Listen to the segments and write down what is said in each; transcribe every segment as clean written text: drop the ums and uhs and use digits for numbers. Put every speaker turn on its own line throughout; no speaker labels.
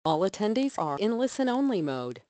All attendees are in listen-only mode.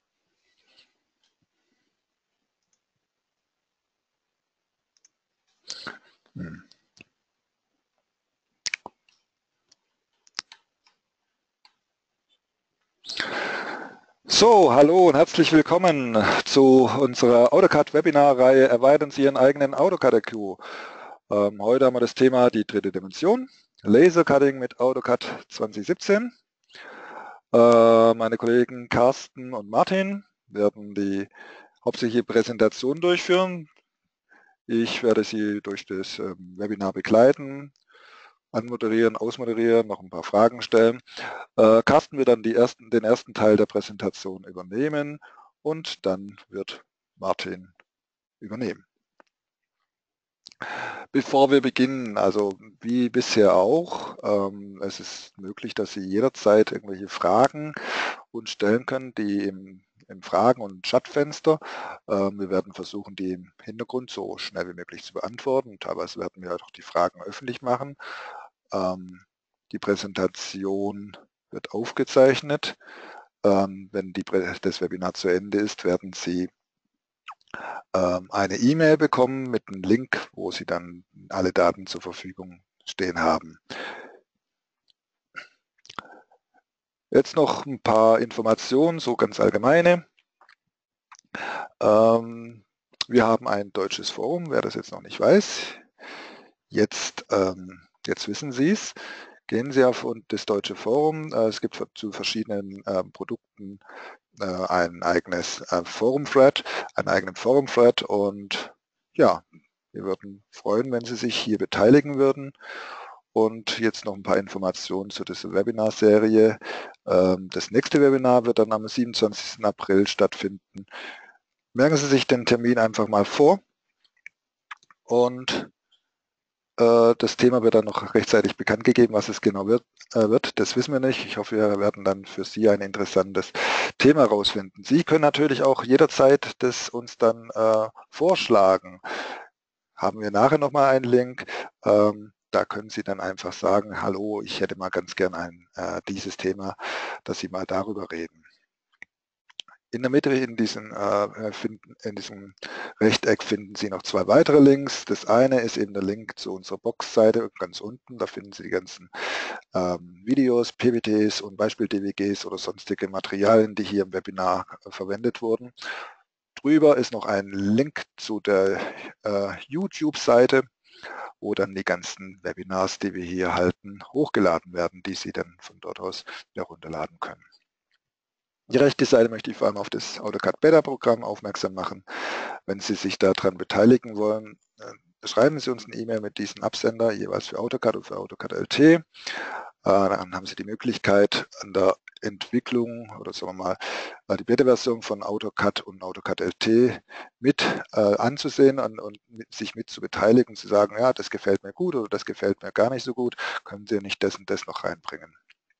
So, hallo und herzlich willkommen zu unserer AutoCAD-Webinar-Reihe Erweitern Sie Ihren eigenen AutoCAD-IQ. Heute haben wir das Thema die dritte Dimension, Lasercutting mit AutoCAD 2017. Meine Kollegen Carsten und Martin werden die hauptsächliche Präsentation durchführen. Ich werde Sie durch das Webinar begleiten, anmoderieren, ausmoderieren, noch ein paar Fragen stellen. Carsten wird dann den ersten Teil der Präsentation übernehmen und dann wird Martin übernehmen. Bevor wir beginnen, also wie bisher auch, es ist möglich, dass Sie jederzeit irgendwelche Fragen uns stellen können, die im Fragen- und Chatfenster. Wir werden versuchen, die im Hintergrund so schnell wie möglich zu beantworten. Teilweise werden wir auch die Fragen öffentlich machen. Die Präsentation wird aufgezeichnet. Wenn das Webinar zu Ende ist, werden Sie eine E-Mail bekommen mit einem Link, wo Sie dann alle Daten zur Verfügung stehen haben. Jetzt noch ein paar Informationen, so ganz allgemeine. Wir haben ein deutsches Forum, wer das jetzt noch nicht weiß. Jetzt wissen Sie es. Gehen Sie auf das deutsche Forum. Es gibt zu verschiedenen Produkten ein eigenes Forum-Thread, einen eigenen Forum-Thread und ja, wir würden freuen, wenn Sie sich hier beteiligen würden. Und jetzt noch ein paar Informationen zu dieser Webinarserie. Das nächste Webinar wird dann am 27. April stattfinden. Merken Sie sich den Termin einfach mal vor und das Thema wird dann noch rechtzeitig bekannt gegeben, was es genau wird. Das wissen wir nicht. Ich hoffe, wir werden dann für Sie ein interessantes Thema herausfinden. Sie können natürlich auch jederzeit das uns dann vorschlagen. Haben wir nachher nochmal einen Link. Da können Sie dann einfach sagen, hallo, ich hätte mal ganz gern dieses Thema, dass Sie mal darüber reden. In der Mitte in diesem Rechteck finden Sie noch zwei weitere Links. Das eine ist eben der Link zu unserer Box-Seite ganz unten. Da finden Sie die ganzen Videos, PPTs und Beispiel-DWGs oder sonstige Materialien, die hier im Webinar verwendet wurden. Drüber ist noch ein Link zu der YouTube-Seite, wo dann die ganzen Webinars, die wir hier halten, hochgeladen werden, die Sie dann von dort aus herunterladen können. Die rechte Seite möchte ich vor allem auf das AutoCAD Beta-Programm aufmerksam machen. Wenn Sie sich daran beteiligen wollen, schreiben Sie uns eine E-Mail mit diesem Absender, jeweils für AutoCAD und für AutoCAD LT. Dann haben Sie die Möglichkeit, an der Entwicklung oder sagen wir mal die Beta-Version von AutoCAD und AutoCAD LT mit anzusehen und sich mit zu beteiligen, zu sagen, ja, das gefällt mir gut oder das gefällt mir gar nicht so gut, können Sie nicht das und das noch reinbringen.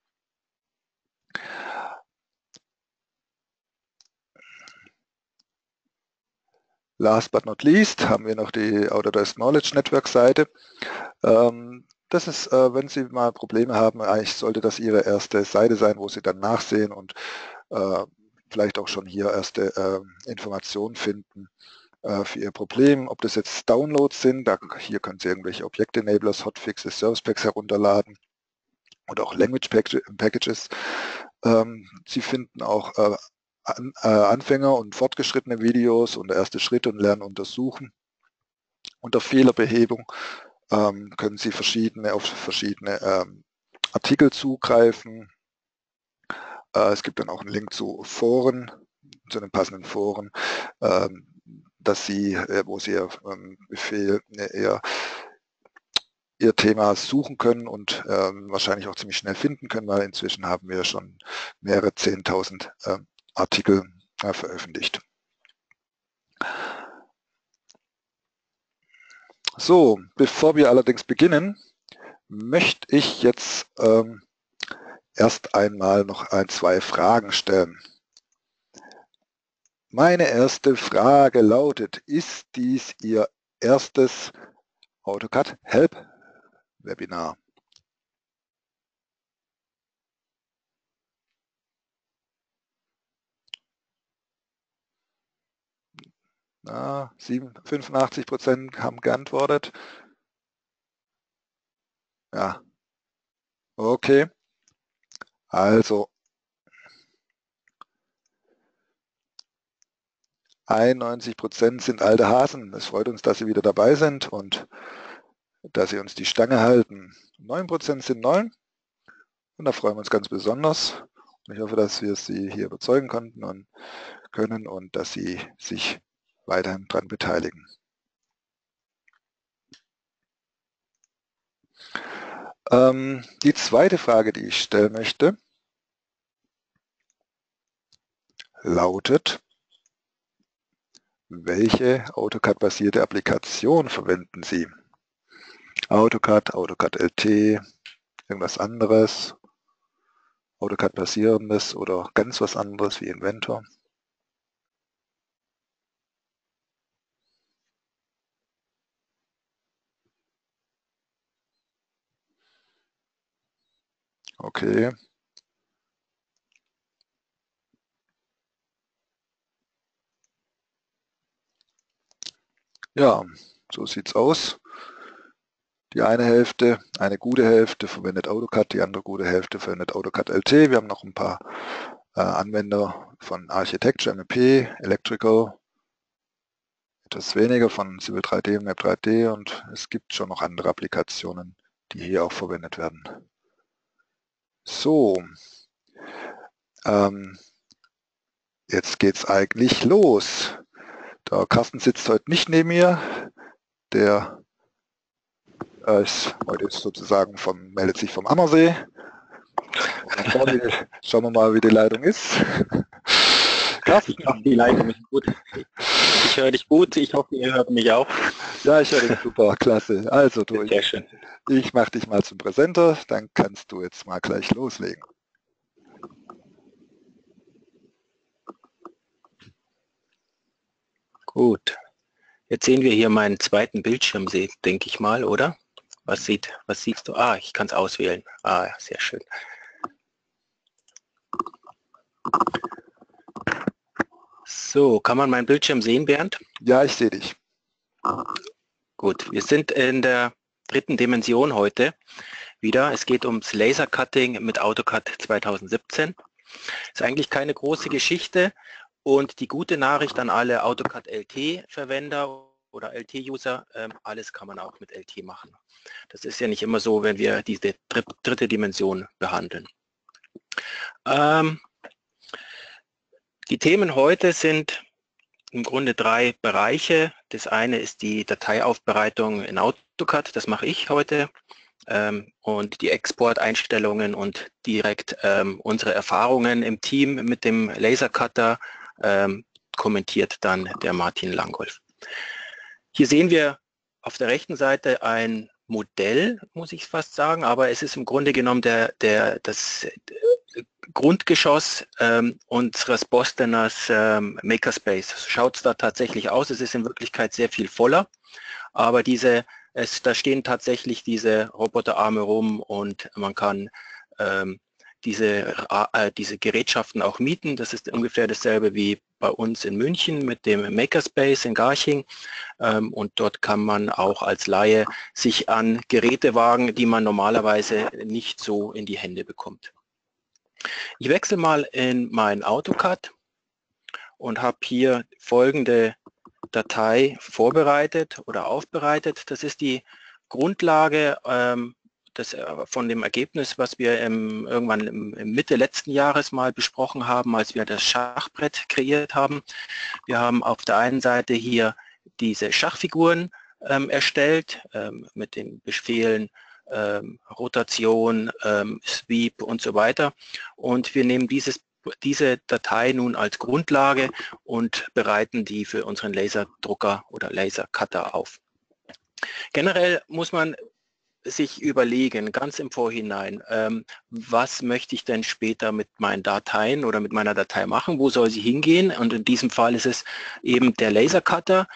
Last but not least haben wir noch die Autodesk Knowledge Network Seite. Das ist, wenn Sie mal Probleme haben, eigentlich sollte das Ihre erste Seite sein, wo Sie dann nachsehen und vielleicht auch schon hier erste Informationen finden für Ihr Problem. Ob das jetzt Downloads sind, hier können Sie irgendwelche Objekt-Enablers, Hotfixes, Service Packs herunterladen oder auch Language Packages. Sie finden auch Anfänger- und fortgeschrittene Videos und erste Schritte und Lernen untersuchen. Unter Fehlerbehebung können Sie auf verschiedene Artikel zugreifen. Es gibt dann auch einen Link zu Foren, zu den passenden Foren, wo Sie Ihr Thema suchen können und wahrscheinlich auch ziemlich schnell finden können, weil inzwischen haben wir schon mehrere 10.000 Artikel veröffentlicht. So, bevor wir allerdings beginnen, möchte ich jetzt erst einmal noch zwei Fragen stellen. Meine erste Frage lautet, ist dies Ihr erstes AutoCAD Help Webinar? 85% haben geantwortet. Ja, okay. Also 91% sind alte Hasen. Es freut uns, dass Sie wieder dabei sind und dass Sie uns die Stange halten. 9% sind neu und da freuen wir uns ganz besonders. Und ich hoffe, dass wir Sie hier überzeugen konnten und können und dass Sie sich weiterhin daran beteiligen. Die zweite Frage, die ich stellen möchte, lautet: Welche AutoCAD-basierte Applikation verwenden Sie? AutoCAD, AutoCAD LT, irgendwas anderes, AutoCAD-basierendes oder ganz was anderes wie Inventor? Okay. Ja, so sieht's aus. Die eine Hälfte, eine gute Hälfte verwendet AutoCAD, die andere gute Hälfte verwendet AutoCAD LT. Wir haben noch ein paar Anwender von Architecture, MEP, Electrical, etwas weniger von Civil 3D und Map 3D und es gibt schon noch andere Applikationen, die hier auch verwendet werden. So, jetzt geht's eigentlich los. Der Carsten sitzt heute nicht neben mir, der ist heute sozusagen meldet sich vom Ammersee. Schauen wir mal, wie die Leitung ist.
Carsten. Ich hoffe, die Leitung ist gut. Ich höre dich gut, ich hoffe, ihr hört mich auch.
Ja, ich höre dich super, klasse. Also du,
sehr schön.
Ich mache dich mal zum Präsenter, dann kannst du jetzt mal gleich loslegen.
Gut. Jetzt sehen wir hier meinen zweiten Bildschirm, denke ich mal, oder? Was siehst du? Ah, ich kann es auswählen. Ah, sehr schön. So, kann man meinen Bildschirm sehen, Bernd?
Ja, ich sehe dich.
Gut, wir sind in der dritten Dimension heute wieder. Es geht ums Lasercutting mit AutoCAD 2017. Ist eigentlich keine große Geschichte und die gute Nachricht an alle AutoCAD LT-Verwender oder LT-User, alles kann man auch mit LT machen. Das ist ja nicht immer so, wenn wir diese dritte Dimension behandeln. Die Themen heute sind im Grunde 3 Bereiche. Das eine ist die Dateiaufbereitung in AutoCAD, das mache ich heute. Und die Exporteinstellungen und direkt unsere Erfahrungen im Team mit dem Lasercutter kommentiert dann der Martin Langolf. Hier sehen wir auf der rechten Seite ein Modell, muss ich fast sagen, aber es ist im Grunde genommen das Grundgeschoss unseres Bostoners Makerspace. Schaut es da tatsächlich aus, es ist in Wirklichkeit sehr viel voller, aber da stehen tatsächlich diese Roboterarme rum und man kann diese Gerätschaften auch mieten. Das ist ungefähr dasselbe wie bei uns in München mit dem Makerspace in Garching. Und dort kann man auch als Laie sich an Geräte wagen, die man normalerweise nicht so in die Hände bekommt. Ich wechsle mal in mein AutoCAD und habe hier folgende Datei vorbereitet oder aufbereitet. Das ist die Grundlage von dem Ergebnis, was wir irgendwann im Mitte letzten Jahres mal besprochen haben, als wir das Schachbrett kreiert haben. Wir haben auf der einen Seite hier diese Schachfiguren erstellt mit den Befehlen Rotation, Sweep und so weiter. Und wir nehmen diese Datei nun als Grundlage und bereiten die für unseren Laserdrucker oder Lasercutter auf. Generell muss man sich überlegen, ganz im Vorhinein, was möchte ich denn später mit meinen Dateien oder mit meiner Datei machen, wo soll sie hingehen? Und in diesem Fall ist es eben der Lasercutter.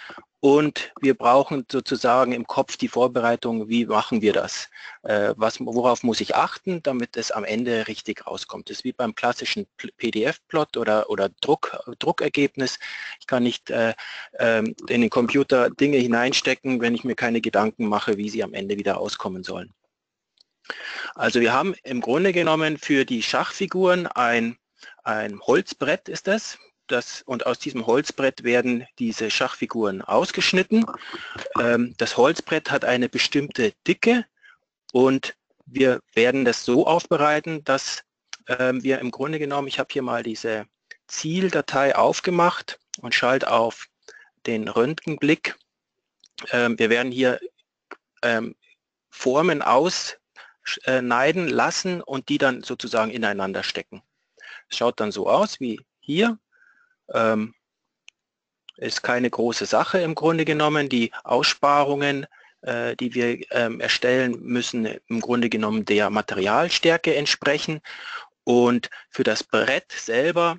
und wir brauchen sozusagen im Kopf die Vorbereitung, wie machen wir das? Worauf muss ich achten, damit es am Ende richtig rauskommt? Das ist wie beim klassischen PDF-Plot oder Druckergebnis. Ich kann nicht in den Computer Dinge hineinstecken, wenn ich mir keine Gedanken mache, wie sie am Ende wieder rauskommen sollen. Also wir haben im Grunde genommen für die Schachfiguren ein Holzbrett ist das. Und aus diesem Holzbrett werden diese Schachfiguren ausgeschnitten. Das Holzbrett hat eine bestimmte Dicke und wir werden das so aufbereiten, dass wir im Grunde genommen, ich habe hier mal diese Zieldatei aufgemacht und schalte auf den Röntgenblick. Wir werden hier Formen ausschneiden lassen und die dann sozusagen ineinander stecken. Es schaut dann so aus wie hier. Ist keine große Sache im Grunde genommen. Die Aussparungen, die wir erstellen, müssen im Grunde genommen der Materialstärke entsprechen. Und für das Brett selber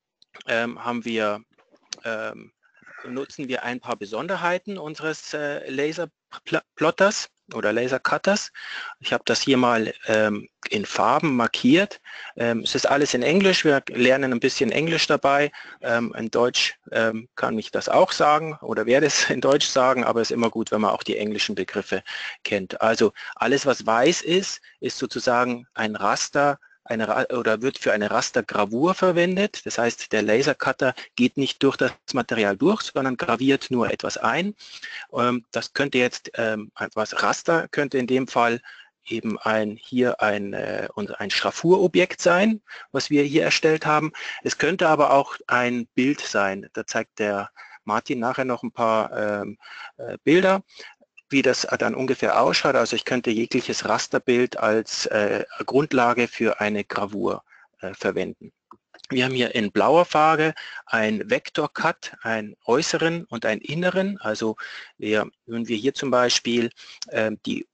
nutzen wir ein paar Besonderheiten unseres Laserplotters oder Lasercutters. Ich habe das hier mal in Farben markiert. Es ist alles in Englisch, wir lernen ein bisschen Englisch dabei. In Deutsch kann ich das auch sagen oder werde es in Deutsch sagen, aber es ist immer gut, wenn man auch die englischen Begriffe kennt. Also alles, was weiß ist, ist sozusagen ein Raster, oder wird für eine Rastergravur verwendet. Das heißt, der Lasercutter geht nicht durch das Material durch, sondern graviert nur etwas ein. Das könnte jetzt etwas Raster, könnte in dem Fall eben ein Schraffurobjekt sein, was wir hier erstellt haben. Es könnte aber auch ein Bild sein. Da zeigt der Martin nachher noch ein paar Bilder, wie das dann ungefähr ausschaut. Also ich könnte jegliches Rasterbild als Grundlage für eine Gravur verwenden. Wir haben hier in blauer Farbe ein Vektorcut, einen äußeren und einen inneren. Also wenn wir hier zum Beispiel den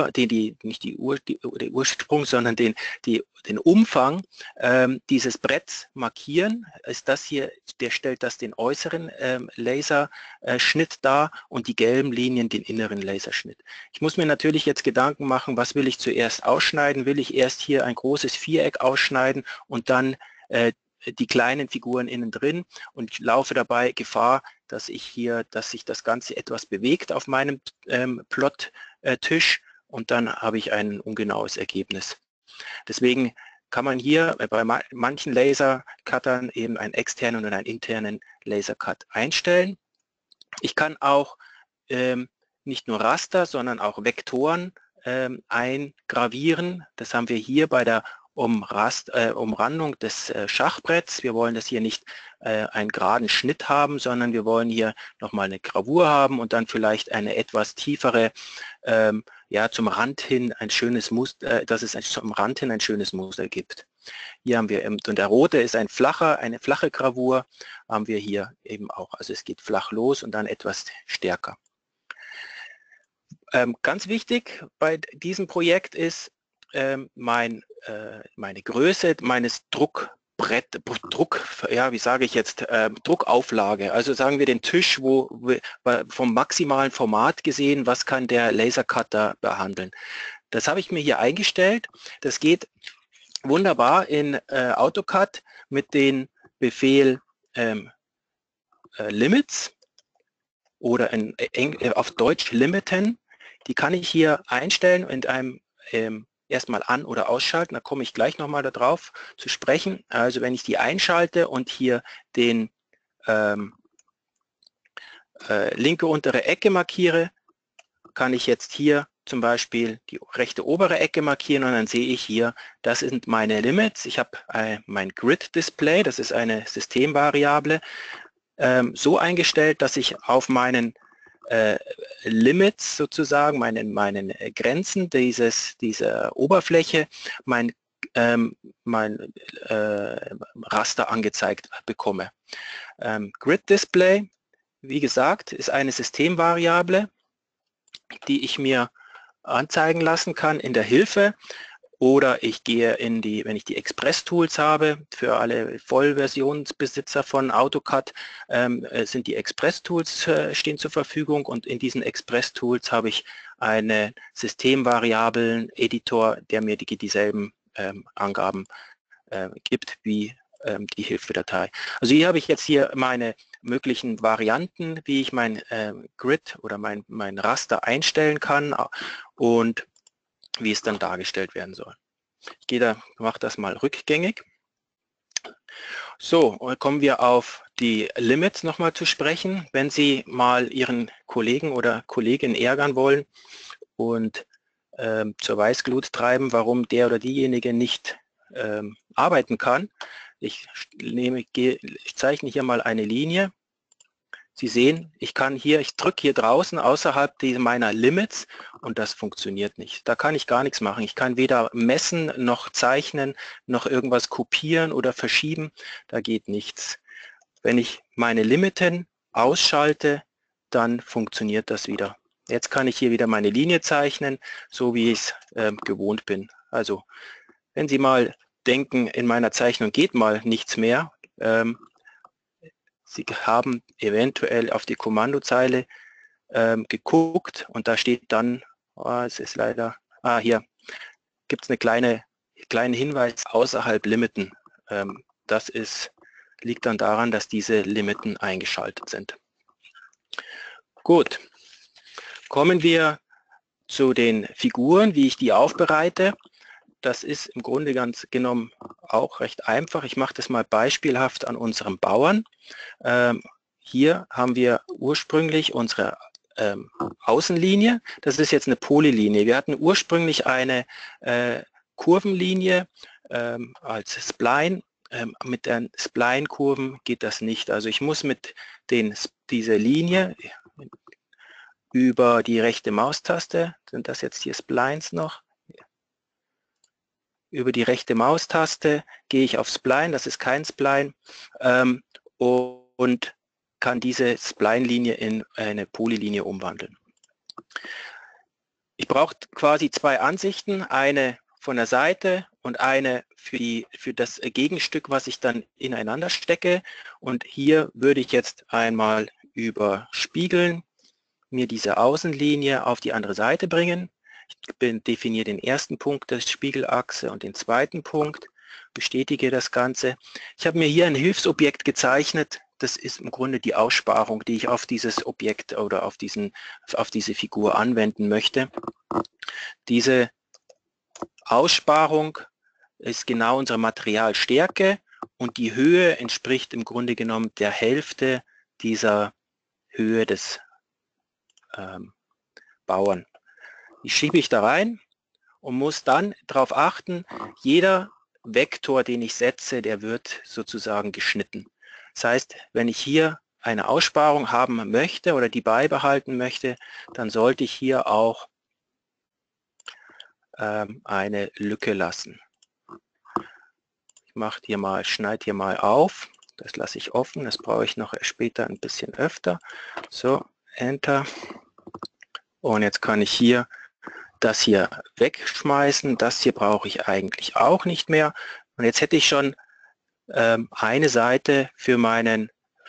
Ursprung, sondern den Umfang dieses Bretts markieren, ist das hier, der stellt das den äußeren Laserschnitt dar und die gelben Linien den inneren Laserschnitt. Ich muss mir natürlich jetzt Gedanken machen, was will ich zuerst ausschneiden? Will ich erst hier ein großes Viereck ausschneiden und dann die kleinen Figuren innen drin und laufe dabei Gefahr, dass sich das Ganze etwas bewegt auf meinem Plot-Tisch und dann habe ich ein ungenaues Ergebnis. Deswegen kann man hier bei manchen Lasercuttern eben einen externen und einen internen Lasercut einstellen. Ich kann auch nicht nur Raster, sondern auch Vektoren eingravieren. Das haben wir hier bei der Umrandung des Schachbretts. Wir wollen das hier nicht einen geraden Schnitt haben, sondern wir wollen hier nochmal eine Gravur haben und dann vielleicht eine etwas tiefere, zum Rand hin ein schönes Muster, dass es zum Rand hin ein schönes Muster gibt. Hier haben wir, und der rote ist eine flache Gravur, haben wir hier eben auch. Also es geht flach los und dann etwas stärker. Ganz wichtig bei diesem Projekt ist meine Größe meines Druckauflage. Also sagen wir den Tisch, vom maximalen Format gesehen, was kann der Lasercutter behandeln. Das habe ich mir hier eingestellt. Das geht wunderbar in AutoCAD mit dem Befehl Limits oder auf Deutsch Limiten. Die kann ich hier einstellen und erstmal an- oder ausschalten. Da komme ich gleich nochmal darauf zu sprechen. Also wenn ich die einschalte und hier den linke untere Ecke markiere, kann ich jetzt hier zum Beispiel die rechte obere Ecke markieren und dann sehe ich hier, das sind meine Limits. Ich habe mein Grid Display, das ist eine Systemvariable, so eingestellt, dass ich auf meinen Limits sozusagen, meinen Grenzen dieser Oberfläche mein Raster angezeigt bekomme. Grid Display, wie gesagt, ist eine Systemvariable, die ich mir anzeigen lassen kann in der Hilfe. Oder ich gehe in die, wenn ich die Express-Tools habe, für alle Vollversionsbesitzer von AutoCAD sind die Express-Tools stehen zur Verfügung, und in diesen Express-Tools habe ich einen Systemvariablen-Editor, der mir dieselben Angaben gibt wie die Hilfedatei. Also hier habe ich jetzt hier meine möglichen Varianten, wie ich mein Grid oder mein Raster einstellen kann und wie es dann dargestellt werden soll. Ich mache das mal rückgängig. So, und kommen wir auf die Limits nochmal zu sprechen. Wenn Sie mal Ihren Kollegen oder Kollegin ärgern wollen und zur Weißglut treiben, warum der oder diejenige nicht arbeiten kann. Ich zeichne hier mal eine Linie. Sie sehen, ich drücke hier draußen außerhalb meiner Limits und das funktioniert nicht. Da kann ich gar nichts machen. Ich kann weder messen, noch zeichnen, noch irgendwas kopieren oder verschieben. Da geht nichts. Wenn ich meine Limiten ausschalte, dann funktioniert das wieder. Jetzt kann ich hier wieder meine Linie zeichnen, so wie ich es gewohnt bin. Also, wenn Sie mal denken, in meiner Zeichnung geht mal nichts mehr, Sie haben eventuell auf die Kommandozeile geguckt und da steht dann, es ist leider, hier gibt es eine kleinen Hinweis außerhalb Limiten. Das liegt dann daran, dass diese Limiten eingeschaltet sind. Gut, kommen wir zu den Figuren, wie ich die aufbereite. Das ist im Grunde ganz genommen auch recht einfach. Ich mache das mal beispielhaft an unserem Bauern. Hier haben wir ursprünglich unsere Außenlinie. Das ist jetzt eine Polylinie. Wir hatten ursprünglich eine Kurvenlinie als Spline. Mit den Spline-Kurven geht das nicht. Also ich muss mit diese Linie über die rechte Maustaste, sind das jetzt hier Splines noch? Über die rechte Maustaste gehe ich auf Spline, das ist kein Spline, und kann diese Spline-Linie in eine Polylinie umwandeln. Ich brauche quasi zwei Ansichten, eine von der Seite und eine für das Gegenstück, was ich dann ineinander stecke. Und hier würde ich jetzt einmal überspiegeln, mir diese Außenlinie auf die andere Seite bringen. Ich definiere den ersten Punkt der Spiegelachse und den zweiten Punkt, bestätige das Ganze. Ich habe mir hier ein Hilfsobjekt gezeichnet. Das ist im Grunde die Aussparung, die ich auf dieses Objekt oder auf diese Figur anwenden möchte. Diese Aussparung ist genau unsere Materialstärke und die Höhe entspricht im Grunde genommen der Hälfte dieser Höhe des Bauern. Die schiebe ich da rein und muss dann darauf achten, jeder Vektor, den ich setze, der wird sozusagen geschnitten. Das heißt, wenn ich hier eine Aussparung haben möchte oder die beibehalten möchte, dann sollte ich hier auch eine Lücke lassen. Ich schneide hier mal auf. Das lasse ich offen. Das brauche ich noch später ein bisschen öfter. So, Enter. Und jetzt kann ich hier das hier wegschmeißen. Das hier brauche ich eigentlich auch nicht mehr. Und jetzt hätte ich schon eine Seite für meinen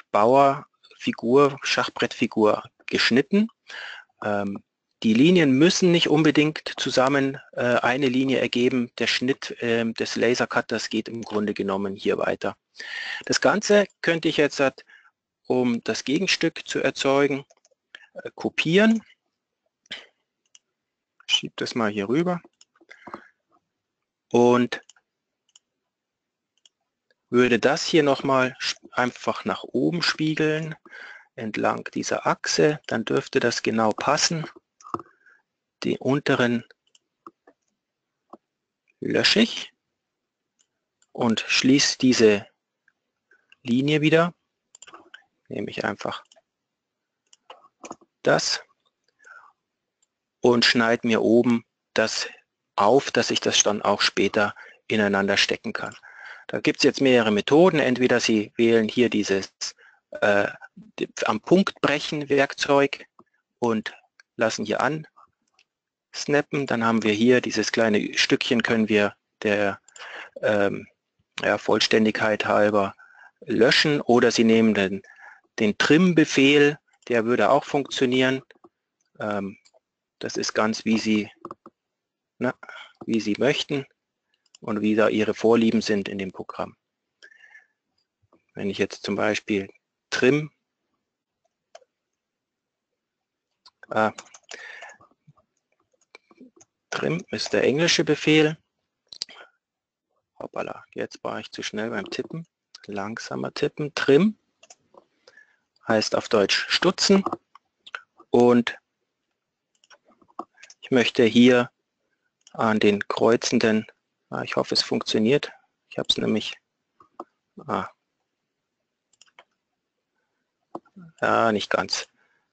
Schachbrettfigur geschnitten. Die Linien müssen nicht unbedingt zusammen eine Linie ergeben. Der Schnitt des Lasercutters geht im Grunde genommen hier weiter. Das Ganze könnte ich jetzt, um das Gegenstück zu erzeugen, kopieren. Ich schiebe das mal hier rüber und würde das hier nochmal einfach nach oben spiegeln, entlang dieser Achse. Dann dürfte das genau passen. Die unteren lösche ich und schließe diese Linie wieder. Nehme ich einfach das und schneide mir oben das auf, dass ich das dann auch später ineinander stecken kann. Da gibt es jetzt mehrere Methoden. Entweder Sie wählen hier dieses am Punkt brechen Werkzeug und lassen hier snappen, dann haben wir hier dieses kleine Stückchen, können wir der ja, Vollständigkeit halber löschen, oder Sie nehmen den Trim-Befehl, der würde auch funktionieren. Das ist ganz wie Sie möchten und wie da Ihre Vorlieben sind in dem Programm. Wenn ich jetzt zum Beispiel Trim ist der englische Befehl. Hoppala, jetzt war ich zu schnell beim Tippen. Langsamer tippen. Trim heißt auf Deutsch stutzen. Und ich möchte hier an den kreuzenden, ich hoffe es funktioniert. Ich habe es nämlich, ja, nicht ganz.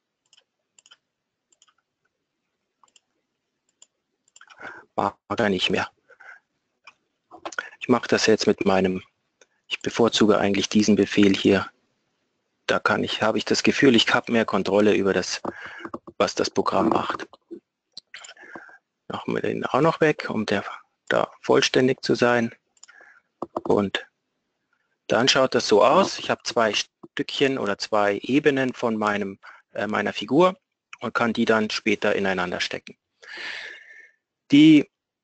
Mag er nicht mehr. Ich mache das jetzt mit meinem, ich bevorzuge eigentlich diesen Befehl hier. Da habe ich das Gefühl, ich habe mehr Kontrolle über das, was das Programm macht. Machen wir den auch noch weg, um da vollständig zu sein. Und dann schaut das so aus. Ich habe 2 Stückchen oder 2 Ebenen von meiner Figur und kann die dann später ineinander stecken. Die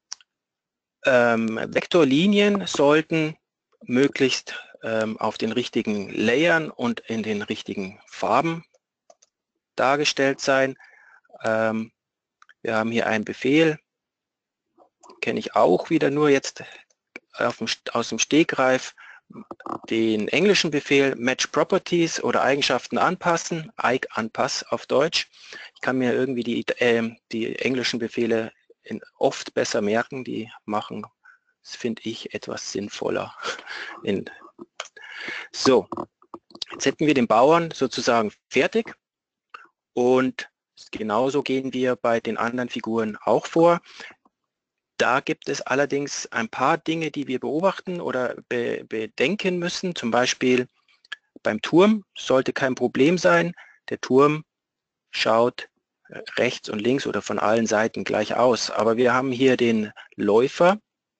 Vektorlinien sollten möglichst auf den richtigen Layern und in den richtigen Farben dargestellt sein. Wir haben hier einen Befehl, kenne ich auch wieder nur jetzt aus dem Stegreif, den englischen Befehl Match Properties oder Eigenschaften anpassen, Anpass auf Deutsch. Ich kann mir irgendwie die englischen Befehle oft besser merken, die machen, das finde ich, etwas sinnvoller. So, jetzt hätten wir den Bauern sozusagen fertig und genauso gehen wir bei den anderen Figuren auch vor. Da gibt es allerdings ein paar Dinge, die wir beobachten oder bedenken müssen. Zum Beispiel beim Turm sollte kein Problem sein. Der Turm schaut rechts und links oder von allen Seiten gleich aus. Aber wir haben hier den Läufer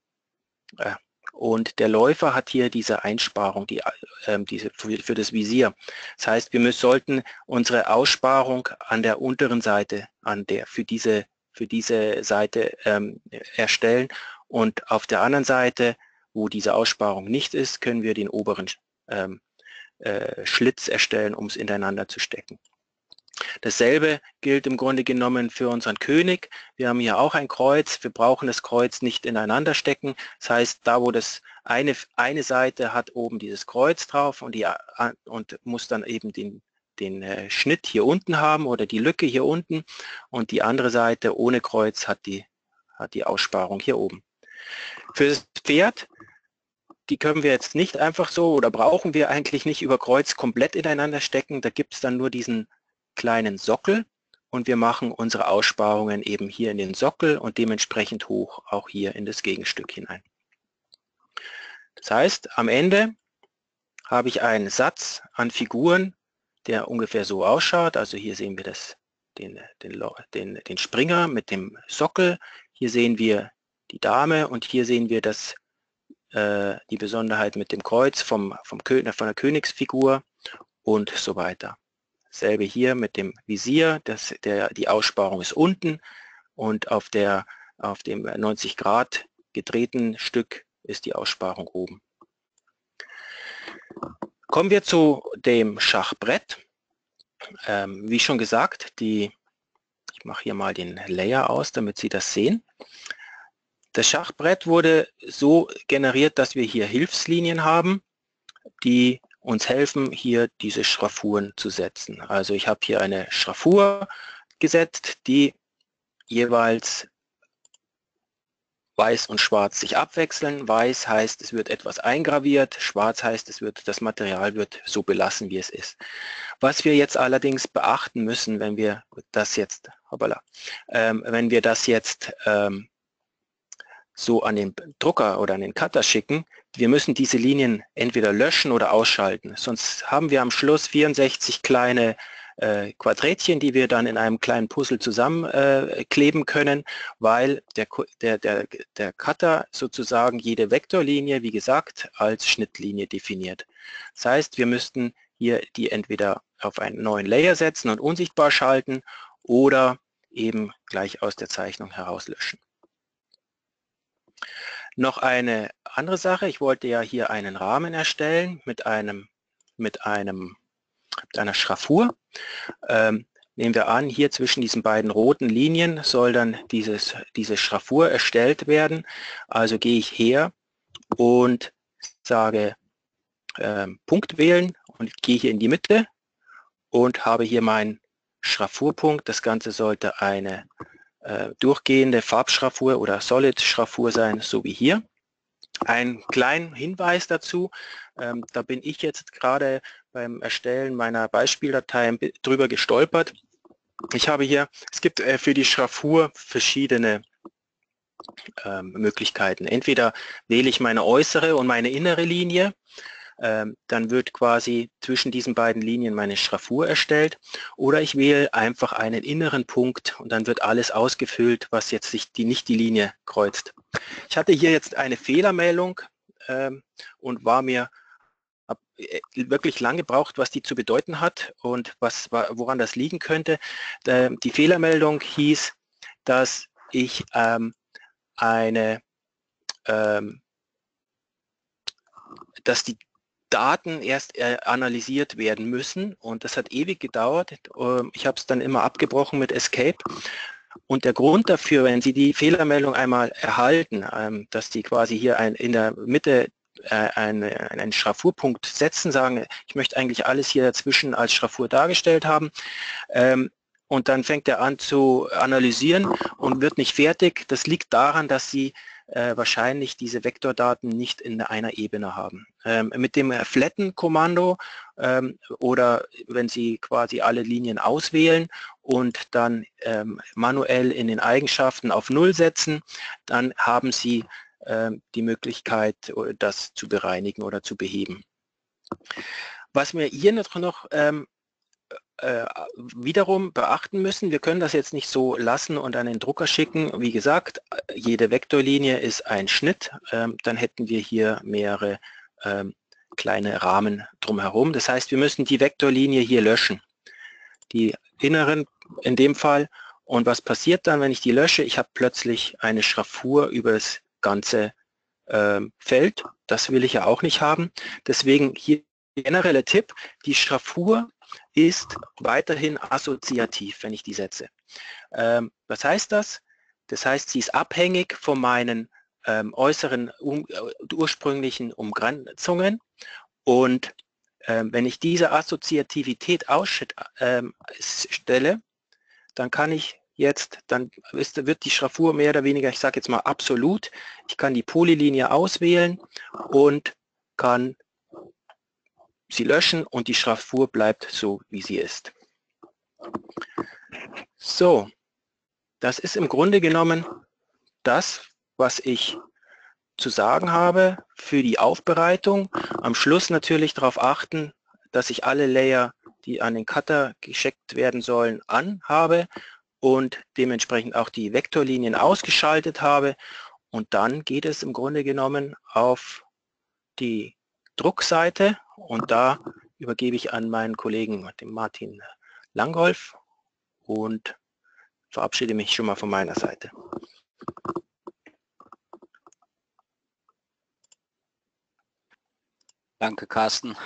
und der Läufer hat hier diese Einsparung, diese für das Visier. Das heißt, wir sollten unsere Aussparung an der unteren Seite, für diese Seite erstellen, und auf der anderen Seite, wo diese Aussparung nicht ist, können wir den oberen Schlitz erstellen, um es ineinander zu stecken. Dasselbe gilt im Grunde genommen für unseren König. Wir haben hier auch ein Kreuz. Wir brauchen das Kreuz nicht ineinander stecken. Das heißt, da wo das eine Seite hat oben dieses Kreuz drauf und muss dann eben den Schnitt hier unten haben oder die Lücke hier unten, und die andere Seite ohne Kreuz hat die Aussparung hier oben. Für das Pferd, die können wir jetzt nicht einfach so, oder brauchen wir eigentlich nicht über Kreuz komplett ineinander stecken. Da gibt es dann nur diesen kleinen Sockel und wir machen unsere Aussparungen eben hier in den Sockel und dementsprechend hoch auch hier in das Gegenstück hinein. Das heißt, am Ende habe ich einen Satz an Figuren, der ungefähr so ausschaut. Also hier sehen wir den Springer mit dem Sockel, hier sehen wir die Dame und hier sehen wir die Besonderheit mit dem Kreuz von der Königsfigur und so weiter. Dasselbe hier mit dem Visier, die Aussparung ist unten und auf dem 90 Grad gedrehten Stück ist die Aussparung oben. Kommen wir zu dem Schachbrett. Wie schon gesagt, ich mache hier mal den Layer aus, damit Sie das sehen. Das Schachbrett wurde so generiert, dass wir hier Hilfslinien haben, die uns helfen, hier diese Schraffuren zu setzen. Also ich habe hier eine Schraffur gesetzt, die jeweils Weiß und Schwarz sich abwechseln. Weiß heißt, es wird etwas eingraviert, Schwarz heißt, das Material wird so belassen, wie es ist. Was wir jetzt allerdings beachten müssen, wenn wir das jetzt, so an den Drucker oder an den Cutter schicken, wir müssen diese Linien entweder löschen oder ausschalten. Sonst haben wir am Schluss 64 kleine Quadrätchen, die wir dann in einem kleinen Puzzle zusammenkleben können, weil der Cutter sozusagen jede Vektorlinie, wie gesagt, als Schnittlinie definiert. Das heißt, wir müssten hier die entweder auf einen neuen Layer setzen und unsichtbar schalten oder eben gleich aus der Zeichnung herauslöschen. Noch eine andere Sache, ich wollte ja hier einen Rahmen erstellen mit einer Schraffur. Nehmen wir an, hier zwischen diesen beiden roten Linien soll dann diese Schraffur erstellt werden. Also gehe ich her und sage Punkt wählen und gehe hier in die Mitte und habe hier meinen Schraffurpunkt. Das Ganze sollte eine durchgehende Farbschraffur oder Solid-Schraffur sein, so wie hier. Ein kleinen Hinweis dazu, da bin ich jetzt gerade beim Erstellen meiner Beispieldatei drüber gestolpert. Ich habe hier, es gibt für die Schraffur verschiedene Möglichkeiten. Entweder wähle ich meine äußere und meine innere Linie, dann wird quasi zwischen diesen beiden Linien meine Schraffur erstellt, oder ich wähle einfach einen inneren Punkt und dann wird alles ausgefüllt, was jetzt nicht die Linie kreuzt. Ich hatte hier jetzt eine Fehlermeldung und habe wirklich lange gebraucht, was die zu bedeuten hat und woran das liegen könnte. Die Fehlermeldung hieß, dass ich dass die Daten erst analysiert werden müssen, und das hat ewig gedauert. Ich habe es dann immer abgebrochen mit Escape. Und der Grund dafür, wenn Sie die Fehlermeldung einmal erhalten, dass die quasi hier in der Mitte einen Schraffurpunkt setzen, sagen, ich möchte eigentlich alles hier dazwischen als Schraffur dargestellt haben, und dann fängt er an zu analysieren und wird nicht fertig. Das liegt daran, dass Sie wahrscheinlich diese Vektordaten nicht in einer Ebene haben. Mit dem Flatten-Kommando oder wenn Sie quasi alle Linien auswählen und dann manuell in den Eigenschaften auf 0 setzen, dann haben Sie die Möglichkeit, das zu bereinigen oder zu beheben. Was wir hier noch wiederum beachten müssen, wir können das jetzt nicht so lassen und an den Drucker schicken. Wie gesagt, jede Vektorlinie ist ein Schnitt, dann hätten wir hier mehrere kleine Rahmen drumherum. Das heißt, wir müssen die Vektorlinie hier löschen, die inneren in dem Fall. Und was passiert dann, wenn ich die lösche? Ich habe plötzlich eine Schraffur über das ganze Feld. Das will ich ja auch nicht haben. Deswegen hier der generelle Tipp, die Schraffur ist weiterhin assoziativ, wenn ich die setze. Was heißt das? Das heißt, sie ist abhängig von meinen äußeren ursprünglichen Umgrenzungen, und wenn ich diese Assoziativität ausstelle, dann kann ich jetzt, dann wird die Schraffur mehr oder weniger, ich sage jetzt mal absolut, ich kann die Polylinie auswählen und kann sie löschen und die Schraffur bleibt so, wie sie ist. So, das ist im Grunde genommen das, was ich zu sagen habe für die Aufbereitung. Am Schluss natürlich darauf achten, dass ich alle Layer, die an den Cutter geschickt werden sollen, anhabe und dementsprechend auch die Vektorlinien ausgeschaltet habe. Und dann geht es im Grunde genommen auf die Druckseite, und da übergebe ich an meinen Kollegen, den Martin Langolf, und verabschiede mich schon mal von meiner Seite.
Danke, Carsten.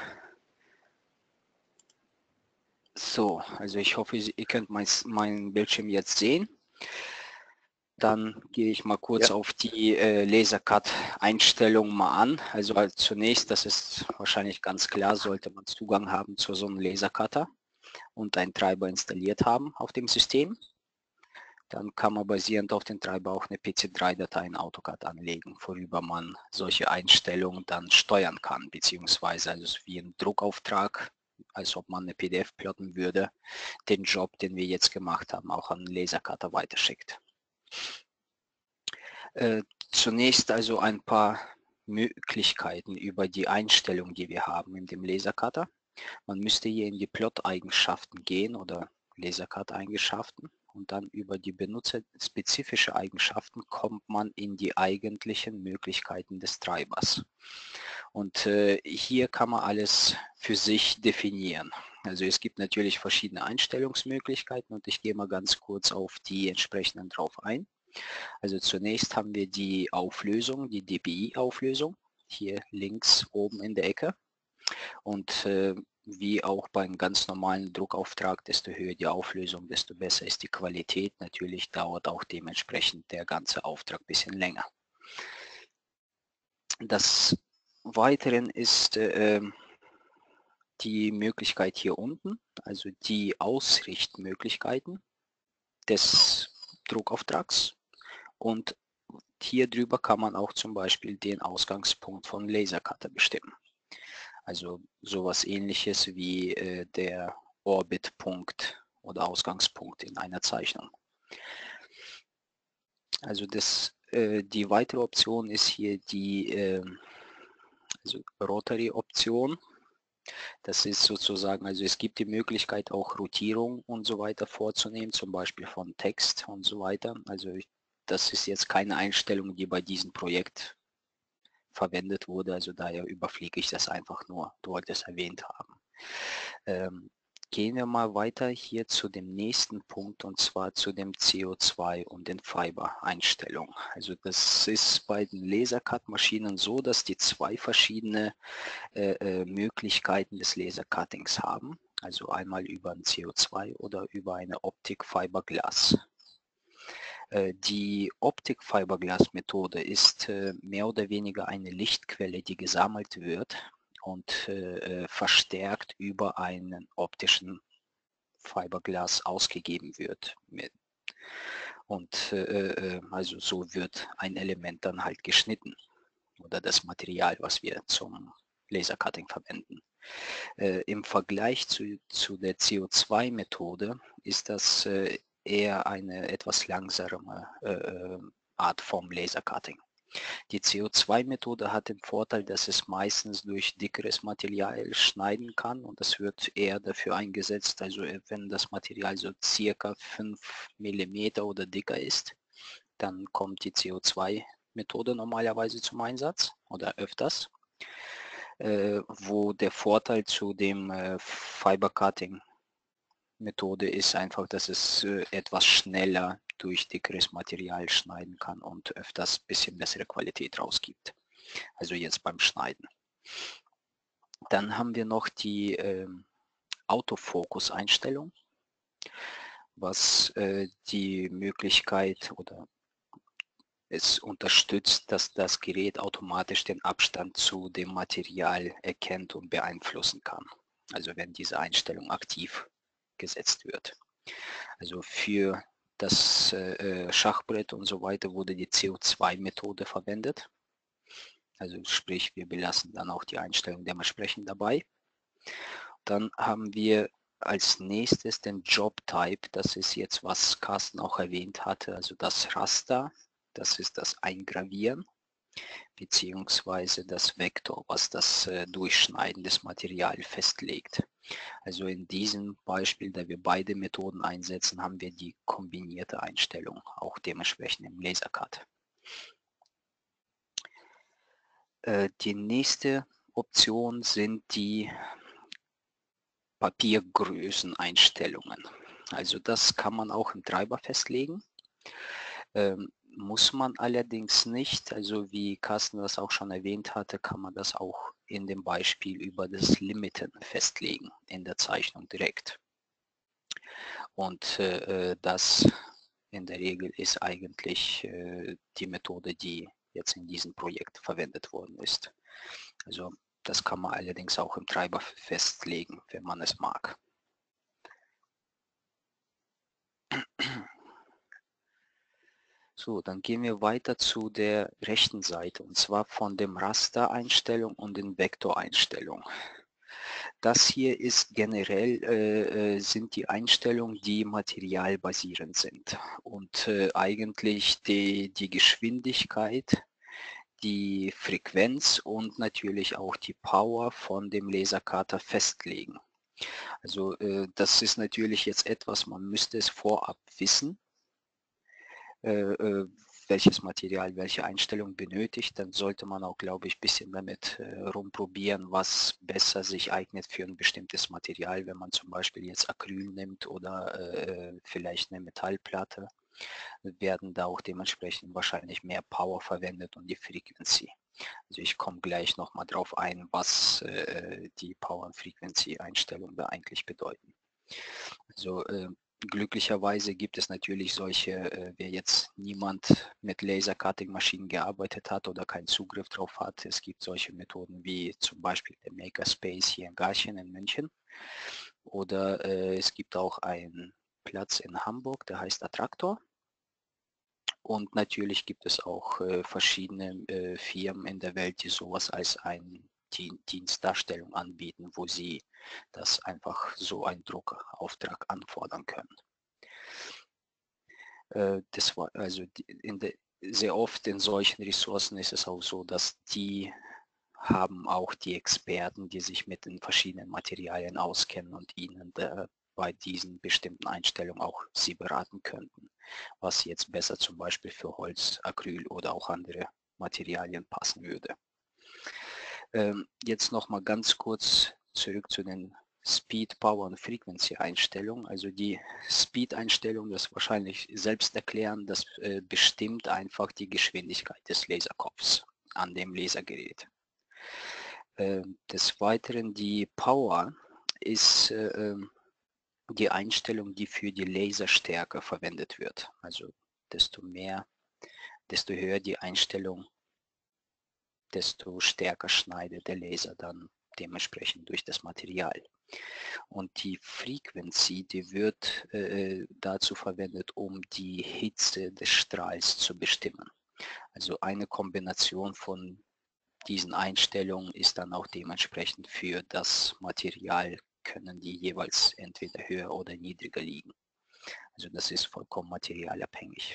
So, also ich hoffe, ihr könnt meinen Bildschirm jetzt sehen. Dann gehe ich mal kurz auf die LaserCut-Einstellungen mal an. Also zunächst, das ist wahrscheinlich ganz klar, sollte man Zugang haben zu so einem LaserCutter und einen Treiber installiert haben auf dem System. Dann kann man basierend auf den Treiber auch eine PC3-Datei in AutoCAD anlegen, worüber man solche Einstellungen dann steuern kann, beziehungsweise also wie ein Druckauftrag, als ob man eine PDF plotten würde, den Job, den wir jetzt gemacht haben, auch an den LaserCutter weiterschickt. Zunächst also ein paar Möglichkeiten über die Einstellungen, die wir haben in dem LaserCutter. Man müsste hier in die Plot-Eigenschaften gehen oder Lasercard-Eigenschaften und dann über die benutzerspezifische Eigenschaften kommt man in die eigentlichen Möglichkeiten des Treibers. Und hier kann man alles für sich definieren. Also es gibt natürlich verschiedene Einstellungsmöglichkeiten und ich gehe mal ganz kurz auf die entsprechenden drauf ein. Also zunächst haben wir die Auflösung, die DPI-Auflösung, hier links oben in der Ecke. Und wie auch beim ganz normalen Druckauftrag, desto höher die Auflösung, desto besser ist die Qualität. Natürlich dauert auch dementsprechend der ganze Auftrag ein bisschen länger. Des Weiteren ist die Möglichkeit hier unten, also die Ausrichtmöglichkeiten des Druckauftrags. Und hier drüber kann man auch zum Beispiel den Ausgangspunkt von Lasercutter bestimmen. Also sowas ähnliches wie der Orbitpunkt oder Ausgangspunkt in einer Zeichnung. Also die weitere Option ist hier die also Rotary-Option. Das ist sozusagen, also es gibt die Möglichkeit auch Rotierung und so weiter vorzunehmen, zum Beispiel von Text und so weiter. Also das ist jetzt keine Einstellung, die bei diesem Projekt verwendet wurde, also daher überfliege ich das einfach nur, du wolltest es erwähnt haben. Gehen wir mal weiter hier zu dem nächsten Punkt und zwar zu dem CO2 und den Fiber-Einstellungen. Also das ist bei den Lasercut-Maschinen so, dass die zwei verschiedene Möglichkeiten des Lasercuttings haben. Also einmal über ein CO2 oder über eine Optik-Fiberglas. Die Optik-Fiberglas-Methode ist mehr oder weniger eine Lichtquelle, die gesammelt wird und verstärkt über einen optischen Fiberglas ausgegeben wird. Und also so wird ein Element dann halt geschnitten oder das Material, was wir zum Lasercutting verwenden. Im Vergleich zu der CO2-Methode ist das eher eine etwas langsame Art vom Lasercutting. Die CO2-Methode hat den Vorteil, dass es meistens durch dickeres Material schneiden kann und das wird eher dafür eingesetzt, also wenn das Material so circa 5 mm oder dicker ist, dann kommt die CO2-Methode normalerweise zum Einsatz oder öfters, wo der Vorteil zu dem Fiber-Cutting Methode ist einfach, dass es etwas schneller durch dickeres Material schneiden kann und öfters ein bisschen bessere Qualität rausgibt. Also jetzt beim Schneiden. Dann haben wir noch die Autofokus-Einstellung, was die Möglichkeit oder es unterstützt, dass das Gerät automatisch den Abstand zu dem Material erkennt und beeinflussen kann. Also wenn diese Einstellung aktiv gesetzt wird. Also für das Schachbrett und so weiter wurde die CO2-Methode verwendet. Also sprich, wir belassen dann auch die Einstellung dementsprechend dabei. Dann haben wir als nächstes den Job-Type. Das ist jetzt, was Carsten auch erwähnt hatte, also das Raster. Das ist das Eingravieren beziehungsweise das Vektor, was das Durchschneiden des Materials festlegt. Also in diesem Beispiel, da wir beide Methoden einsetzen, haben wir die kombinierte Einstellung, auch dementsprechend im Lasercut. Die nächste Option sind die Papiergrößeneinstellungen. Also das kann man auch im Treiber festlegen. Muss man allerdings nicht, also wie Carsten das auch schon erwähnt hatte, kann man das auch in dem Beispiel über das Limiten festlegen, in der Zeichnung direkt. Und das in der Regel ist eigentlich die Methode, die jetzt in diesem Projekt verwendet worden ist. Also das kann man allerdings auch im Treiber festlegen, wenn man es mag. So, dann gehen wir weiter zu der rechten Seite und zwar von dem Raster-Einstellung und den Vektoreinstellung. Das hier ist generell, sind die Einstellungen, die materialbasierend sind und eigentlich die Geschwindigkeit, die Frequenz und natürlich auch die Power von dem Lasercutter festlegen. Also das ist natürlich jetzt etwas, man müsste es vorab wissen, welches Material welche Einstellung benötigt. Dann sollte man auch, glaube ich, ein bisschen damit rumprobieren, was besser sich eignet für ein bestimmtes Material. Wenn man zum Beispiel jetzt Acryl nimmt oder vielleicht eine Metallplatte, werden da auch dementsprechend wahrscheinlich mehr Power verwendet und die Frequency. Also ich komme gleich nochmal drauf ein, was die Power- und Frequency-Einstellungen da eigentlich bedeuten. Also glücklicherweise gibt es natürlich solche, wer jetzt niemand mit Laser-Cutting-Maschinen gearbeitet hat oder keinen Zugriff drauf hat, es gibt solche Methoden wie zum Beispiel der Makerspace hier in Garching in München oder es gibt auch einen Platz in Hamburg, der heißt Attraktor. Und natürlich gibt es auch verschiedene Firmen in der Welt, die sowas als eine Dienstdarstellung anbieten, wo sie das einfach so einen Druckauftrag anfordern können. Das war also sehr oft in solchen Ressourcen ist es auch so, dass die haben auch die Experten, die sich mit den verschiedenen Materialien auskennen und ihnen bei diesen bestimmten Einstellungen auch sie beraten könnten, was jetzt besser zum Beispiel für Holz, Acryl oder auch andere Materialien passen würde. Jetzt noch mal ganz kurz zurück zu den Speed, Power und Frequency Einstellungen. Also die Speed Einstellung, das wahrscheinlich selbst erklären, das bestimmt einfach die Geschwindigkeit des Laserkopfs an dem Lasergerät. Des Weiteren die Power ist die Einstellung, die für die Laserstärke verwendet wird. Also desto höher die Einstellung, desto stärker schneidet der Laser dann dementsprechend durch das Material. Und die Frequency, die wird dazu verwendet, um die Hitze des Strahls zu bestimmen. Also eine Kombination von diesen Einstellungen ist dann auch dementsprechend für das Material, können die jeweils entweder höher oder niedriger liegen. Also das ist vollkommen materialabhängig.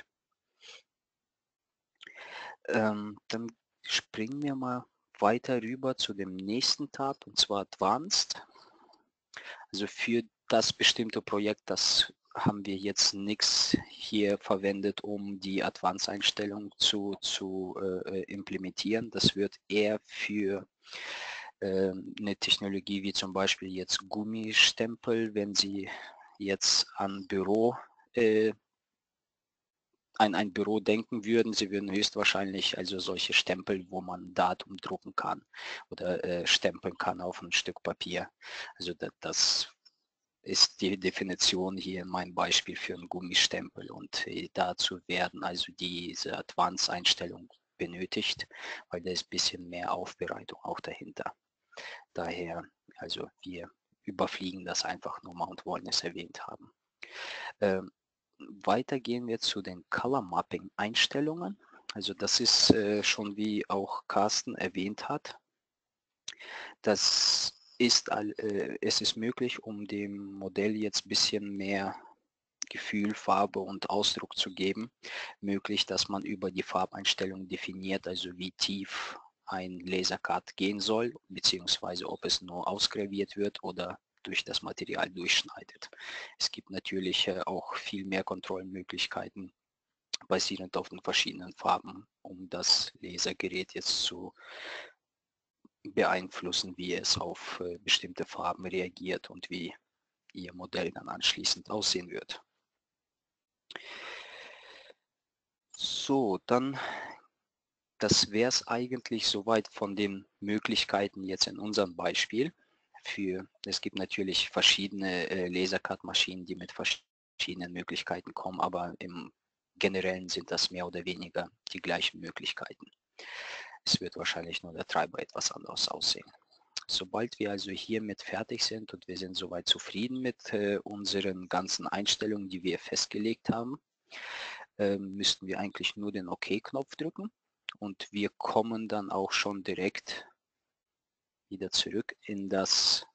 Dann springen wir mal weiter rüber zu dem nächsten Tab, und zwar Advanced. Also für das bestimmte Projekt, das haben wir jetzt nichts hier verwendet, um die Advanced-Einstellung zu implementieren. Das wird eher für eine Technologie wie zum Beispiel jetzt Gummistempel, wenn Sie jetzt an ein Büro denken würden, Sie würden höchstwahrscheinlich also solche Stempel, wo man Datum drucken kann oder stempeln kann auf ein Stück Papier. Also das ist die Definition hier in meinem Beispiel für einen Gummistempel, und dazu werden also diese Advanced-Einstellungen benötigt, weil da ist ein bisschen mehr Aufbereitung auch dahinter. Daher, also wir überfliegen das einfach nur mal und wollen es erwähnt haben. Weiter gehen wir zu den Color Mapping Einstellungen. Also das ist schon, wie auch Carsten erwähnt hat, es ist möglich, um dem Modell jetzt ein bisschen mehr Gefühl, Farbe und Ausdruck zu geben, möglich, dass man über die Farbeinstellung definiert, also wie tief ein Lasercut gehen soll, beziehungsweise ob es nur ausgraviert wird oder durch das Material durchschneidet. Es gibt natürlich auch viel mehr Kontrollmöglichkeiten basierend auf den verschiedenen Farben, um das Lasergerät jetzt zu beeinflussen, wie es auf bestimmte Farben reagiert und wie Ihr Modell dann anschließend aussehen wird. So, dann, das wäre es eigentlich soweit von den Möglichkeiten jetzt in unserem Beispiel. Es gibt natürlich verschiedene Lasercut-Maschinen, die mit verschiedenen Möglichkeiten kommen, aber im Generellen sind das mehr oder weniger die gleichen Möglichkeiten. Es wird wahrscheinlich nur der Treiber etwas anders aussehen. Sobald wir also hiermit fertig sind und wir sind soweit zufrieden mit unseren ganzen Einstellungen, die wir festgelegt haben, müssten wir eigentlich nur den OK-Knopf drücken, und wir kommen dann auch schon direkt wieder zurück in das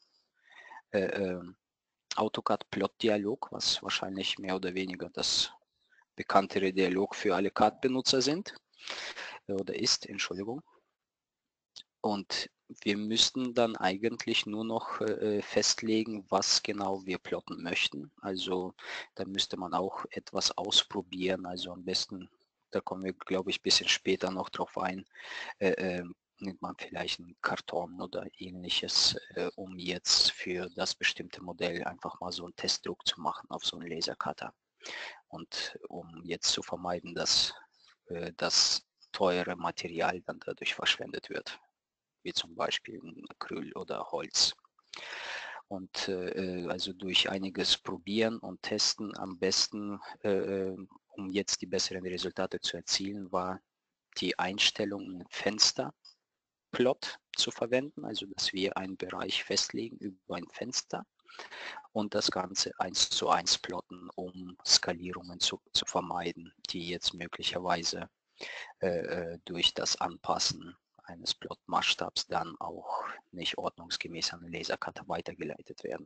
AutoCAD-Plot-Dialog, was wahrscheinlich mehr oder weniger das bekanntere Dialog für alle CAD-Benutzer sind. oder ist, Entschuldigung. Und wir müssten dann eigentlich nur noch festlegen, was genau wir plotten möchten. Also da müsste man auch etwas ausprobieren. Also am besten, da kommen wir, glaube ich, ein bisschen später noch drauf ein, nimmt man vielleicht einen Karton oder ähnliches, um jetzt für das bestimmte Modell einfach mal so einen Testdruck zu machen auf so einen Lasercutter. Und um jetzt zu vermeiden, dass das teure Material dann dadurch verschwendet wird, wie zum Beispiel Acryl oder Holz. Und also durch einiges probieren und testen am besten, um jetzt die besseren Resultate zu erzielen, war die Einstellung ein Fensterplot zu verwenden, also dass wir einen Bereich festlegen über ein Fenster und das Ganze 1:1 plotten, um Skalierungen zu vermeiden, die jetzt möglicherweise durch das Anpassen eines Plotmaßstabs dann auch nicht ordnungsgemäß an den Lasercutter weitergeleitet werden.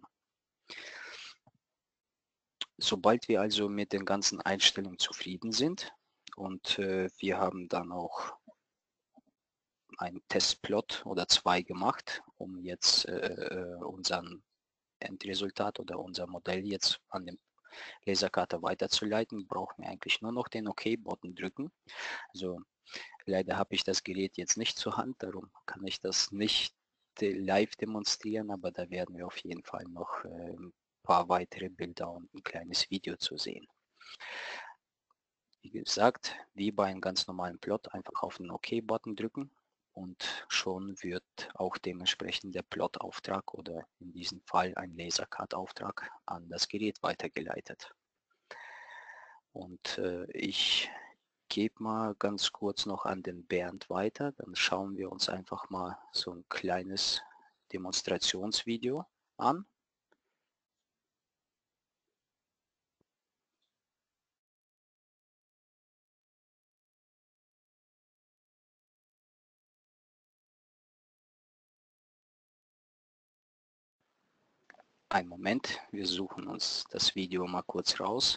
Sobald wir also mit den ganzen Einstellungen zufrieden sind und wir haben dann auch einen Testplot oder 2 gemacht, um jetzt unseren Endresultat oder unser Modell jetzt an den Lasercutter weiterzuleiten, brauchen wir eigentlich nur noch den OK-Button drücken. Also leider habe ich das Gerät jetzt nicht zur Hand, darum kann ich das nicht live demonstrieren, aber da werden wir auf jeden Fall noch ein paar weitere Bilder und ein kleines Video zu sehen. Wie gesagt, wie bei einem ganz normalen Plot, einfach auf den OK-Button drücken und schon wird auch dementsprechend der Plot-Auftrag oder in diesem Fall ein Lasercut-Auftrag an das Gerät weitergeleitet. Und ich gebe mal ganz kurz noch an den Bernd weiter, dann schauen wir uns einfach mal so ein kleines Demonstrationsvideo an. Einen Moment, wir suchen uns das Video mal kurz raus.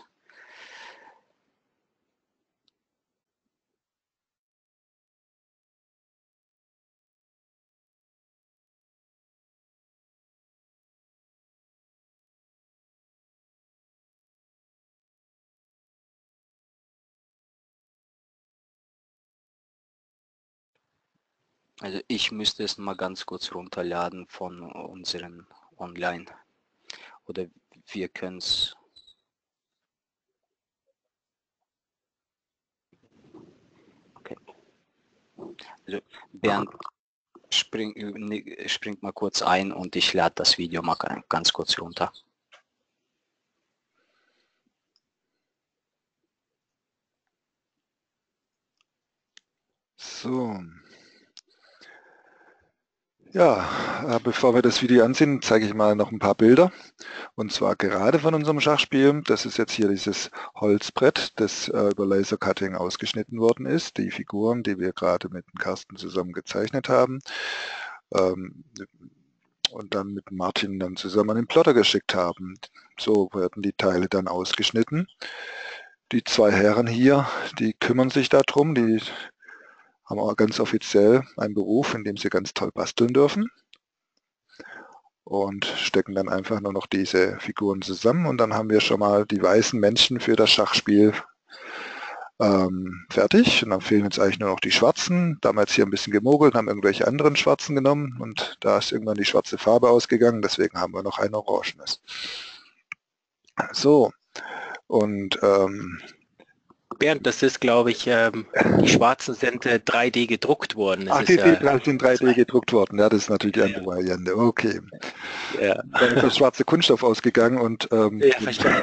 Also ich müsste es mal ganz kurz runterladen von unseren Online. Oder wir können es. Okay. Also Bernd springt mal kurz ein und ich lade das Video mal ganz kurz runter.
So. Ja, bevor wir das Video ansehen, zeige ich mal noch ein paar Bilder. Und zwar gerade von unserem Schachspiel. Das ist jetzt hier dieses Holzbrett, das über Lasercutting ausgeschnitten worden ist. Die Figuren, die wir gerade mit dem Carsten zusammen gezeichnet haben. Und dann mit Martin dann zusammen an den Plotter geschickt haben. So werden die Teile dann ausgeschnitten. Die 2 Herren hier, die kümmern sich darum, die haben auch ganz offiziell einen Beruf, in dem sie ganz toll basteln dürfen und stecken dann einfach nur noch diese Figuren zusammen und dann haben wir schon mal die weißen Männchen für das Schachspiel fertig und dann fehlen jetzt eigentlich nur noch die schwarzen. Da haben wir jetzt hier ein bisschen gemogelt, haben irgendwelche anderen schwarzen genommen und da ist irgendwann die schwarze Farbe ausgegangen, deswegen haben wir noch ein orangenes. So, und
Bernd, das ist, glaube ich, die schwarzen sind 3D gedruckt worden. Das
ach, die sind 3D gedruckt worden. Ja, das ist natürlich die andere Variante. Okay.
Ja.
Dann ist das schwarze Kunststoff ausgegangen und
ja, verstehe.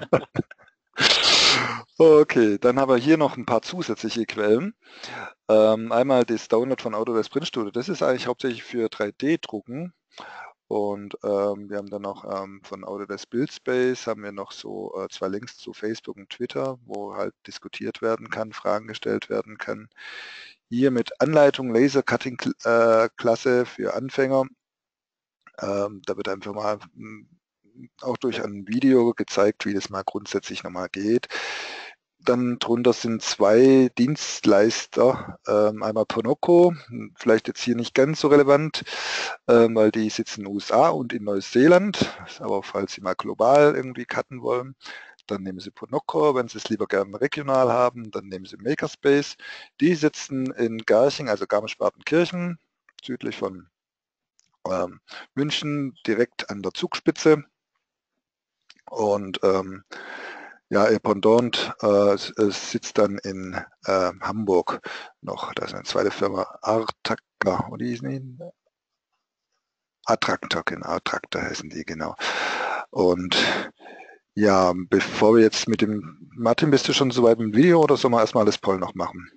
Okay, dann haben wir hier noch ein paar zusätzliche Quellen. Einmal das Download von Autodesk Print Studio. Das ist eigentlich hauptsächlich für 3D-Drucken. Und wir haben dann noch von Autodesk Buildspace haben wir noch so 2 Links zu Facebook und Twitter, wo halt diskutiert werden kann, Fragen gestellt werden kann. Hier mit Anleitung Lasercutting Klasse für Anfänger. Da wird einfach mal auch durch ein Video gezeigt, wie das mal grundsätzlich nochmal geht. Dann drunter sind zwei Dienstleister, einmal Ponoco, vielleicht jetzt hier nicht ganz so relevant, weil die sitzen in den USA und in Neuseeland, aber falls Sie mal global irgendwie cutten wollen, dann nehmen Sie Ponoco. Wenn Sie es lieber gerne regional haben, dann nehmen Sie Makerspace. Die sitzen in Garching, also Garmisch-Partenkirchen, südlich von München, direkt an der Zugspitze. Und ja, ihr Pendant sitzt dann in Hamburg noch. Da ist eine zweite Firma, Artacta, oder die hießen die? Attractor, genau, Attractor heißen die, genau. Und ja, bevor wir jetzt mit dem, Martin, bist du schon soweit mit dem Video oder sollen wir erstmal das Poll noch machen?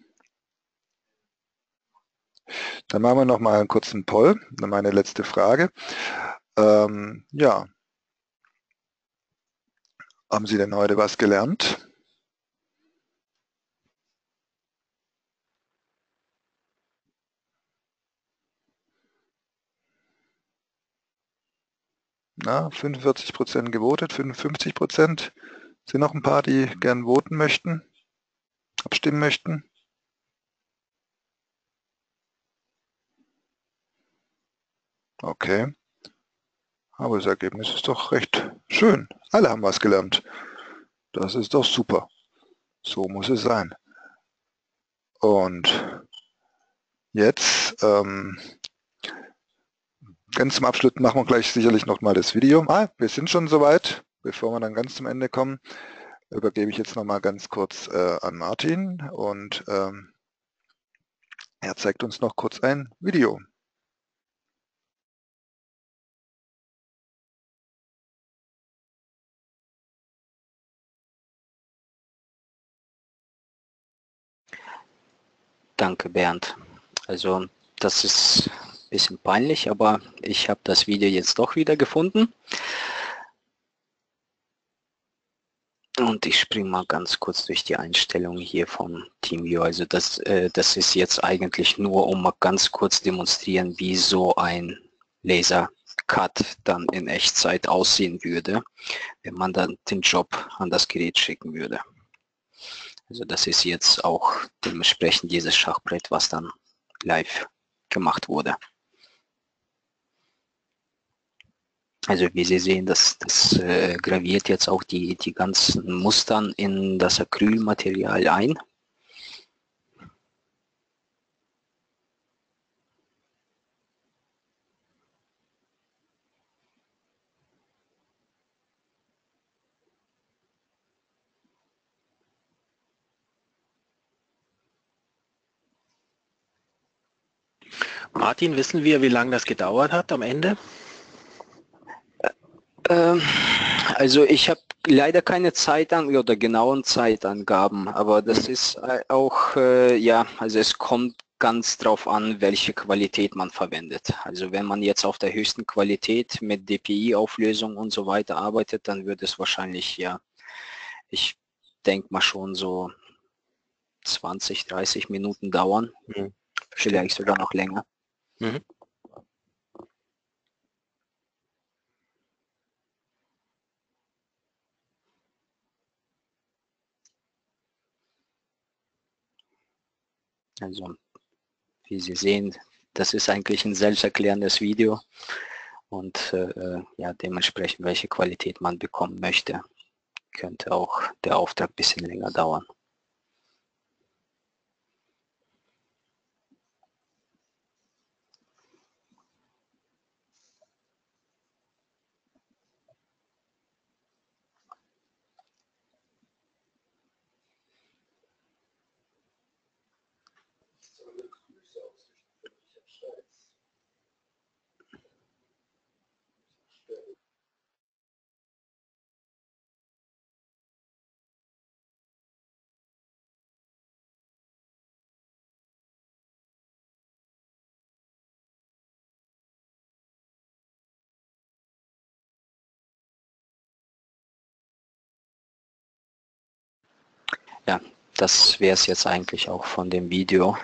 Dann machen wir noch mal einen kurzen Poll, dann meine letzte Frage. Ja, haben Sie denn heute was gelernt? Na, 45% gewotet, 55%. Sind noch ein paar, die gern voten möchten, abstimmen möchten? Okay. Aber das Ergebnis ist doch recht schön. Alle haben was gelernt. Das ist doch super. So muss es sein. Und jetzt, ganz zum Abschluss machen wir gleich sicherlich noch mal das Video. Wir sind schon soweit. Bevor wir dann ganz zum Ende kommen, übergebe ich jetzt noch mal ganz kurz an Martin und er zeigt uns noch kurz ein Video.
Danke, Bernd. Also das ist ein bisschen peinlich, aber ich habe das Video jetzt doch wieder gefunden. Und ich springe mal ganz kurz durch die Einstellungen hier von TeamViewer. Also das ist jetzt eigentlich nur, um mal ganz kurz demonstrieren, wie so ein Laser-Cut dann in Echtzeit aussehen würde, wenn man dann den Job an das Gerät schicken würde. Also das ist jetzt auch dementsprechend dieses Schachbrett, was dann live gemacht wurde. Also wie Sie sehen, das graviert jetzt auch die ganzen Mustern in das Acrylmaterial ein.
Martin, wissen wir, wie lange das gedauert hat am Ende?
Also ich habe leider keine Zeitangaben oder genauen Zeitangaben, aber das ist auch, ja, also es kommt ganz drauf an, welche Qualität man verwendet. Also wenn man jetzt auf der höchsten Qualität mit DPI-Auflösung und so weiter arbeitet, dann wird es wahrscheinlich, ja, ich denke mal schon so 20, 30 Minuten dauern, vielleicht sogar noch länger.
Mhm.
Also wie Sie sehen, das ist eigentlich ein selbsterklärendes Video und ja, dementsprechend, welche Qualität man bekommen möchte, könnte auch der Auftrag ein bisschen länger dauern. Ja, das wäre es jetzt eigentlich auch von dem Video.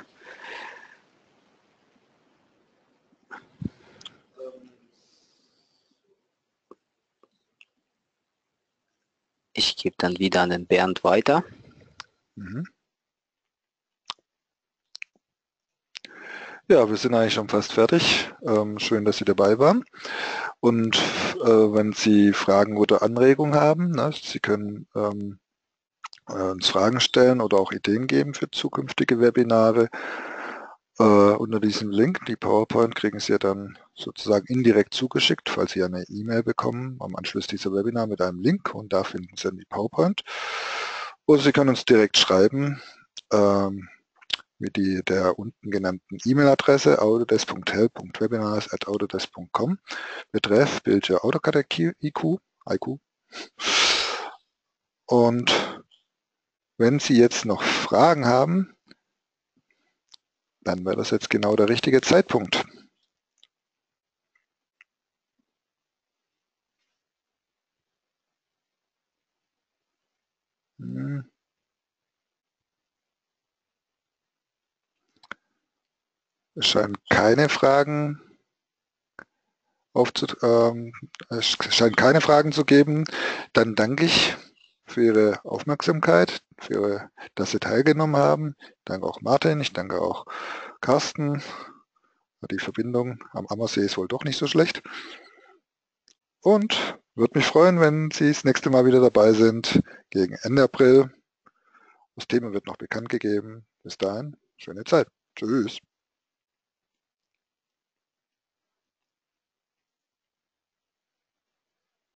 Ich gebe dann wieder an den Bernd weiter.
Ja, wir sind eigentlich schon fast fertig. Schön, dass Sie dabei waren. Und wenn Sie Fragen oder Anregungen haben, ne, Sie können uns Fragen stellen oder auch Ideen geben für zukünftige Webinare. Unter diesem Link, die PowerPoint, kriegen Sie ja dann sozusagen indirekt zugeschickt, falls Sie eine E-Mail bekommen am Anschluss dieser Webinar mit einem Link, und da finden Sie dann die PowerPoint. Oder Sie können uns direkt schreiben mit der unten genannten E-Mail-Adresse autodesk.help.webinars@autodesk.com, betreff Bildschirm AutoCAD IQ. Und wenn Sie jetzt noch Fragen haben, dann wäre das jetzt genau der richtige Zeitpunkt. Es scheinen keine Fragen es scheint keine Fragen zu geben. Dann danke ich für Ihre Aufmerksamkeit, dass Sie teilgenommen haben. Ich danke auch Martin, ich danke auch Carsten. Die Verbindung am Ammersee ist wohl doch nicht so schlecht. Und würde mich freuen, wenn Sie das nächste Mal wieder dabei sind, gegen Ende April. Das Thema wird noch bekannt gegeben. Bis dahin, schöne Zeit. Tschüss.